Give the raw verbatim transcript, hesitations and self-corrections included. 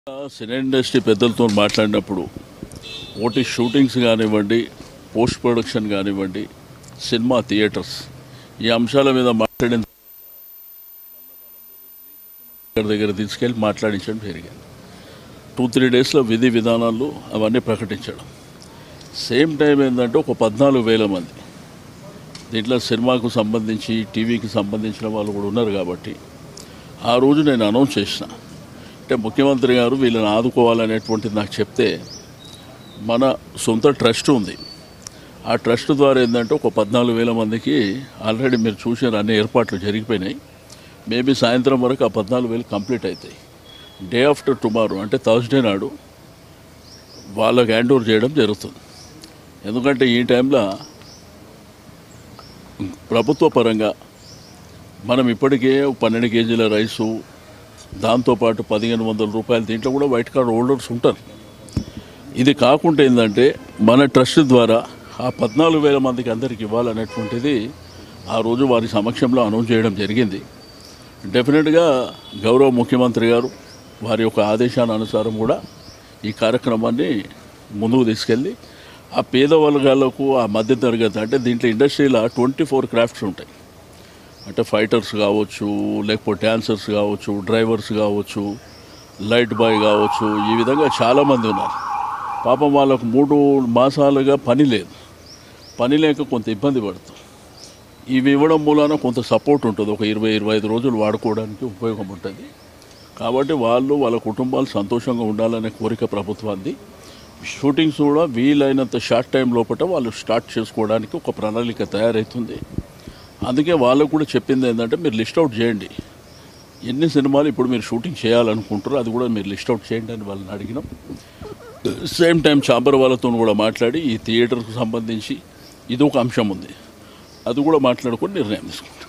సినీ industry పెద్దలతో మాట్లాడినప్పుడు OT shootings కానివ్వండి, పోస్ట్ ప్రొడక్షన్ కానివ్వండి, సినిమా థియేటర్స్ ఈ అంశాల మీద మాట్లాడిన దగ్గర తీసుకెళ్ళి మాట్లాడించడం జరిగింది. టూ త్రీ డేస్లో విధి విధానాలు అవన్నీ ప్రకటించడం. సేమ్ టైం ఏంటంటే ఒక పద్నాలుగు వేల మంది దీంట్లో సినిమాకు సంబంధించి టీవీకి సంబంధించిన వాళ్ళు కూడా ఉన్నారు. కాబట్టి ఆ రోజు నేను అనౌన్స్ చేసిన, అంటే ముఖ్యమంత్రి గారు వీళ్ళని ఆదుకోవాలనేటువంటిది నాకు చెప్తే, మన సొంత ట్రస్ట్ ఉంది, ఆ ట్రస్ట్ ద్వారా ఏంటంటే ఒక పద్నాలుగు వేల మందికి ఆల్రెడీ మీరు చూసిన అన్ని ఏర్పాట్లు జరిగిపోయినాయి. మేబీ సాయంత్రం వరకు ఆ పద్నాలుగు వేలు కంప్లీట్ అవుతాయి. డే ఆఫ్టర్ టుమారో అంటే థర్స్డే నాడు వాళ్ళకి హ్యాండ్ ఓవర్ చేయడం జరుగుతుంది. ఎందుకంటే ఈ టైంలో ప్రభుత్వ పరంగా మనం ఇప్పటికే పన్నెండు కేజీల రైసు, దాంతోపాటు పదిహేను వందల రూపాయలు దీంట్లో కూడా వైట్ కార్డ్ హోల్డర్స్ ఉంటారు. ఇది కాకుండా ఏంటంటే మన ట్రస్ట్ ద్వారా ఆ పద్నాలుగు వేల మందికి అందరికి ఇవ్వాలనేటువంటిది ఆ రోజు వారి సమక్షంలో అనౌన్స్ చేయడం జరిగింది. డెఫినెట్గా గౌరవ ముఖ్యమంత్రి గారు వారి యొక్క ఆదేశానుసారం కూడా ఈ కార్యక్రమాన్ని ముందుకు తీసుకెళ్ళి ఆ పేద వర్గాలకు, ఆ మధ్యతరగతి, అంటే దీంట్లో ఇండస్ట్రీలో ట్వంటీ ఫోర్ క్రాఫ్ట్స్ ఉంటాయి. అంటే ఫైటర్స్ కావచ్చు, లేకపోతే డ్యాన్సర్స్ కావచ్చు, డ్రైవర్స్ కావచ్చు, లైట్ బాయ్ కావచ్చు, ఈ విధంగా చాలామంది ఉన్నారు. పాపం వాళ్ళకు మూడు మాసాలుగా పని లేదు, పని లేక కొంత ఇబ్బంది పడుతుంది. ఇవి ఇవ్వడం మూలాన కొంత సపోర్ట్ ఉంటుంది, ఒక ఇరవై ఇరవై ఐదు రోజులు వాడుకోవడానికి ఉపయోగం ఉంటుంది. కాబట్టి వాళ్ళు వాళ్ళ కుటుంబాలు సంతోషంగా ఉండాలనే కోరిక ప్రభుత్వాన్ని. షూటింగ్స్ కూడా వీలైనంత షార్ట్ టైం లోపల వాళ్ళు స్టార్ట్ చేసుకోవడానికి ఒక ప్రణాళిక తయారవుతుంది. అందుకే వాళ్ళకు కూడా చెప్పింది ఏంటంటే, మీరు లిస్ట్ అవుట్ చేయండి ఎన్ని సినిమాలు ఇప్పుడు మీరు షూటింగ్ చేయాలనుకుంటారో అది కూడా మీరు లిస్ట్ అవుట్ చేయండి అని వాళ్ళని అడిగినాం. సేమ్ టైం చాంబర్ వాళ్ళతో కూడా మాట్లాడి ఈ థియేటర్కు సంబంధించి ఇది ఒక అంశం ఉంది, అది కూడా మాట్లాడుకొని నిర్ణయం తీసుకున్నాం.